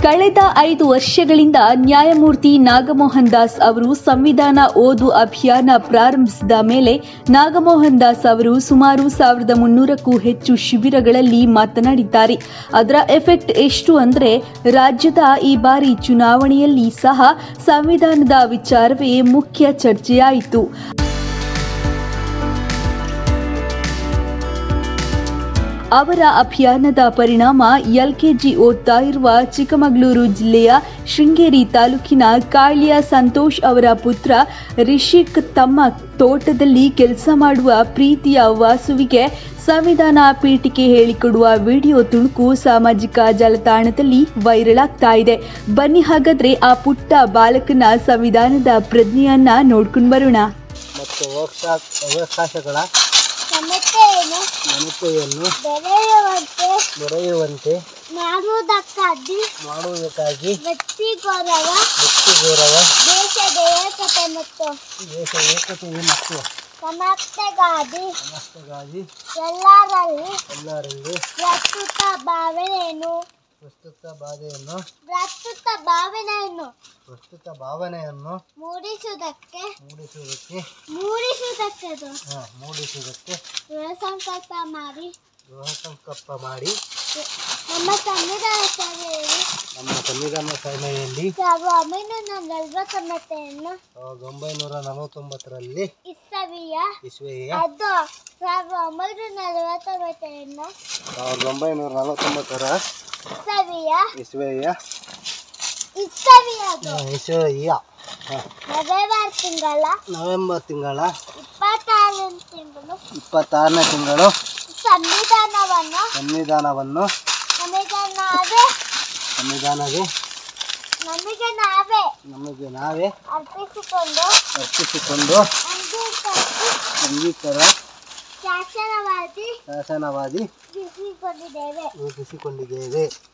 ಕಳೆದ 5 ವರ್ಷಗಳಿಂದ ನ್ಯಾಯಮೂರ್ತಿ ನಾಗಮೋಹನ್ ದಾಸ್ ಅವರು ಸಂವಿಧಾನ ಓದು ಅಭಿಯಾನ ಪ್ರಾರಂಭಿಸಿದ ಮೇಲೆ ನಾಗಮೋಹನ್ ದಾಸ್ ಅವರು ಸುಮಾರು 1300ಕ್ಕೂ ಹೆಚ್ಚು ಶಿಬಿರಗಳಲ್ಲಿ ಮಾತನಾಡಿದ್ದಾರೆ. ಅದರ ಎಫೆಕ್ಟ್ ಎಷ್ಟು ಅಂದರೆ ರಾಜ್ಯದ ಈ ಬಾರಿ ಚುನಾವಣೆಯಲ್ಲಿ ಸಹ ಸಂವಿಧಾನದ ವಿಚಾರವೇ ಮುಖ್ಯ ಚರ್ಚೆಯಾಯಿತು. ಅವರ ಅಭಿಯಾನದ ಪರಿಣಾಮ LKG ಓದ್ತಾ ಇರುವ ಚಿಕ್ಕಮಗಳೂರು ಜಿಲ್ಲೆಯ ಶೃಂಗೇರಿ ತಾಲೂಕಿನ ಕಾಳ್ಯ ಸಂತೋಷ್ ಅವರ ಪುತ್ರ ರಿಷಿಕ್ ತಮ್ಮ ತೋಟದಲ್ಲಿ ಕೆಲಸ ಮಾಡುವ ಪ್ರೀತಿಯ ವಾಸುವಿಗೆ ಸಂವಿಧಾನ ಪೀಠಿಕೆ ಹೇಳಿಕೊಡುವ ವಿಡಿಯೋ ತುಣುಕು ಸಾಮಾಜಿಕ ಜಾಲತಾಣದಲ್ಲಿ ವೈರಲ್ ಆಗ್ತಾ ಇದೆ. ಬನ್ನಿ ಹಾಗಾದ್ರೆ ಆ ಪುಟ್ಟ ಬಾಲಕನ ಸಂವಿಧಾನದ ಪ್ರಜ್ಞೆಯನ್ನ ನೋಡ್ಕೊಂಡು ಬರೋಣ. ಘನತೆಯನ್ನು ದೊರೆಯುವಂತೆ ಮಾಡುವುದಕ್ಕಾಗಿ ವ್ಯಕ್ತಿ ಗೌರವ ದೇಶದ ಏಕತೆ ಮತ್ತು ಸಮತೆಗಾಗಿ ಎಲ್ಲರಲ್ಲಿ ಪ್ರಸ್ತುತ ಭಾವನೆಯನ್ನು ಮೂಡಿಸುವುದಕ್ಕೆ ದೃಢ ಸಂಕಲ್ಪ ಮಾಡಿ ನಮ್ಮ ಸಂವಿಧಾನ ಸಭೆಯಲ್ಲಿ 1949ರಲ್ಲಿ ಇಸ್ವಿಯ 1949ರ ಇಸ್ವಿಯ ನವೆಂಬರ್ ತಿಂಗಳ 26ನೇ ತಿಂಗಳು ಸಂವಿಧಾನವನ್ನು ನಮಗೆ ನಾವೇ ಅರ್ಪಿಸಿಕೊಂಡು ಅಂಗೀಕಾರ ಶಾಸನವಾಗಿ ರೂಪಿಸಿಕೊಂಡಿದ್ದೇವೆ.